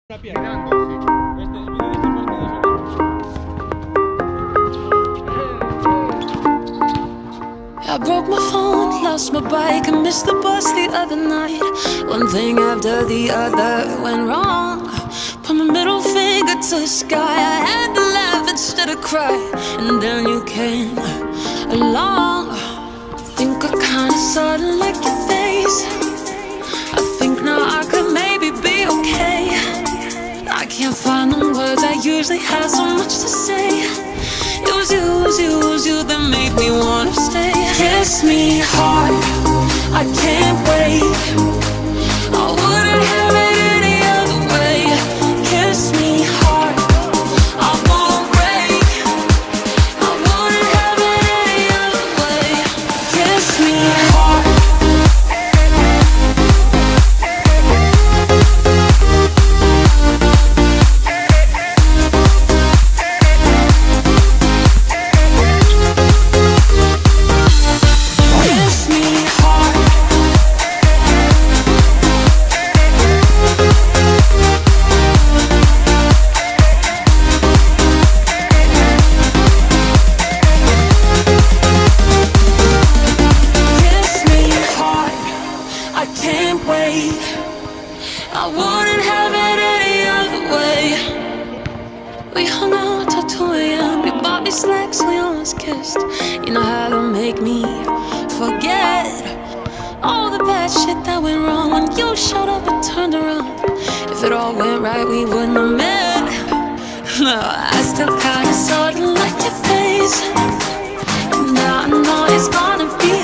Mirando, sí. El vídeo de este I broke my phone, lost my bike, and missed the bus the other night. One thing after the other went wrong. Put my middle finger to the sky. I had to laugh instead of cry. And then you came along. Think I kinda sorta like your face. I think now I could maybe be okay. I can't find the words, I usually have so much to say. It was you that made me wanna stay. Kiss me hard, I can't wait. I wouldn't have it any other way. Kiss me hard, I won't break. I wouldn't have it any other way. Kiss me hard. I wouldn't have it any other way. We hung out till 2 AM. You bought me snacks, we almost kissed. You know how to make me forget all the bad shit that went wrong. When you showed up and turned around, if it all went right, we wouldn't have met. No, I still kinda sorta like your face. And now I know it's gonna be